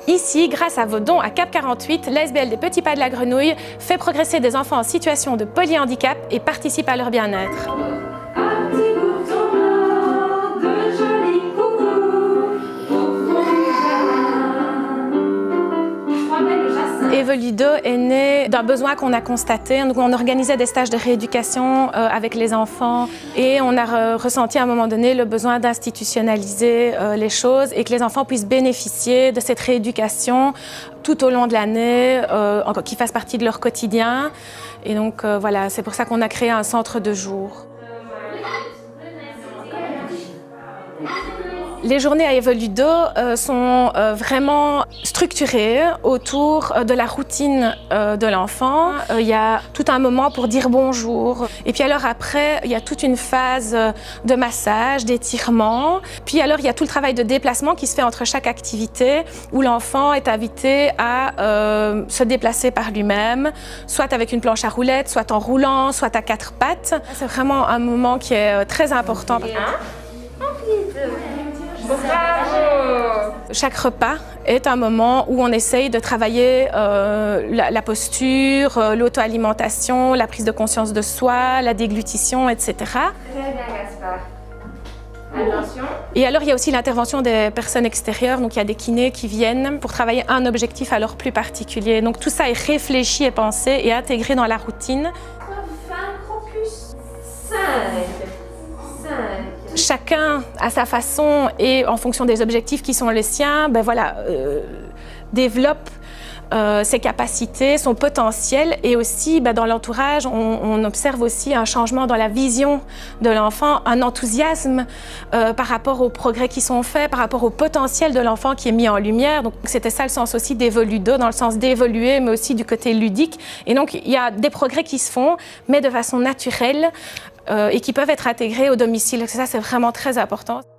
Ici, grâce à vos dons à CAP 48, l'ASBL des Petits Pas de la Grenouille fait progresser des enfants en situation de polyhandicap et participe à leur bien-être. Evoludo est né d'un besoin qu'on a constaté. Donc on organisait des stages de rééducation avec les enfants et on a ressenti à un moment donné le besoin d'institutionnaliser les choses et que les enfants puissent bénéficier de cette rééducation tout au long de l'année, qui fasse partie de leur quotidien. Et donc voilà, c'est pour ça qu'on a créé un centre de jour. Les journées à Evoludo sont vraiment structurées autour de la routine de l'enfant. Il y a tout un moment pour dire bonjour. Et puis alors après, il y a toute une phase de massage, d'étirement. Puis alors, il y a tout le travail de déplacement qui se fait entre chaque activité où l'enfant est invité à se déplacer par lui-même, soit avec une planche à roulettes, soit en roulant, soit à 4 pattes. C'est vraiment un moment qui est très important. Bravo! Chaque repas est un moment où on essaye de travailler la posture, l'auto-alimentation, la prise de conscience de soi, la déglutition, etc. Très bien, Gaspard. Attention. Et alors, il y a aussi l'intervention des personnes extérieures. Donc, il y a des kinés qui viennent pour travailler un objectif alors plus particulier. Donc, tout ça est réfléchi et pensé et intégré dans la routine. Fin crocus. 5. Chacun à sa façon et en fonction des objectifs qui sont les siens, développe ses capacités, son potentiel et aussi dans l'entourage, on observe aussi un changement dans la vision de l'enfant, un enthousiasme par rapport aux progrès qui sont faits, par rapport au potentiel de l'enfant qui est mis en lumière. Donc c'était ça le sens aussi d'Evoludo, dans le sens d'évoluer mais aussi du côté ludique. Et donc il y a des progrès qui se font mais de façon naturelle et qui peuvent être intégrés au domicile. Ça c'est vraiment très important.